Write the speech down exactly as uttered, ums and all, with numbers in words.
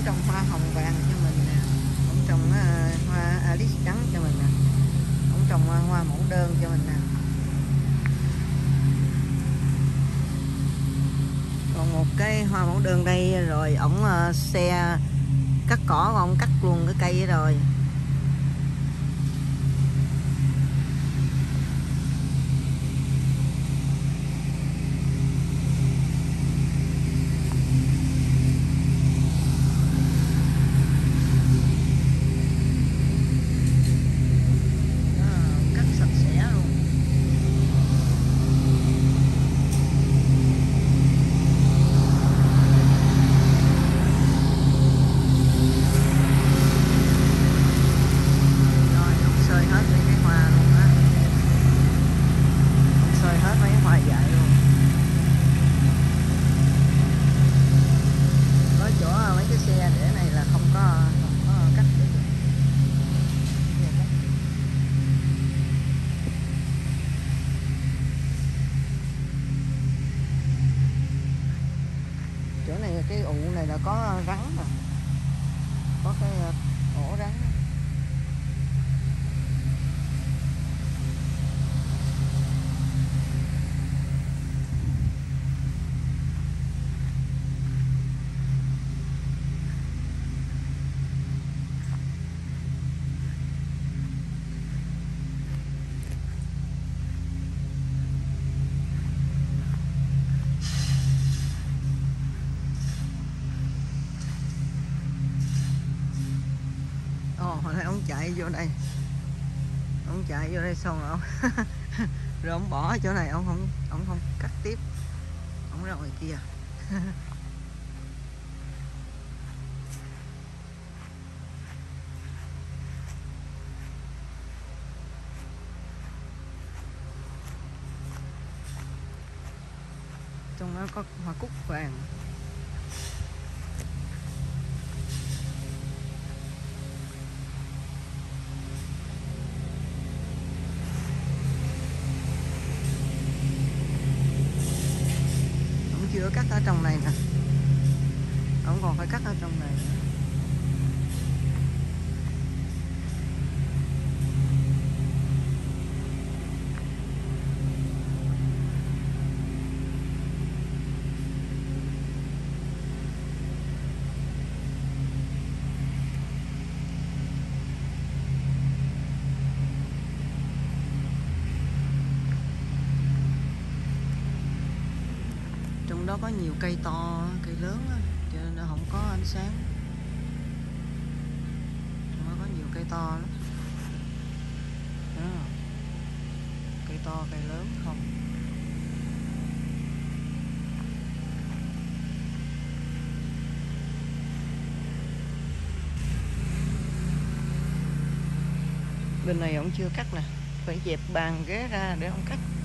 ổng trồng hoa hồng vàng cho mình nè, ổng trồng uh, hoa Alice trắng cho mình nè, ổng trồng hoa, hoa mẫu đơn cho mình nè. Còn một cái hoa mẫu đơn đây rồi ổng uh, xe cắt cỏ, ổng cắt luôn cái cây rồi. Chỗ này cái ụ này là có rắn nè, có cái ổ rắn. Hồi nãy ông chạy vô đây, ông chạy vô đây xong rồi ông rồi ông bỏ chỗ này, ông không ông không cắt tiếp, ông ra ngoài kia. Trong đó có hoa cúc vàng. Chưa cắt ở trong này nè, ông còn phải cắt ở trong này nữa. Trong đó có nhiều cây to, cây lớn á, cho nên nó không có ánh sáng. Trong đó có nhiều cây to lắm. Đó. Cây to, cây lớn không. Bên này ông chưa cắt nè, phải dẹp bàn ghế ra để ông cắt.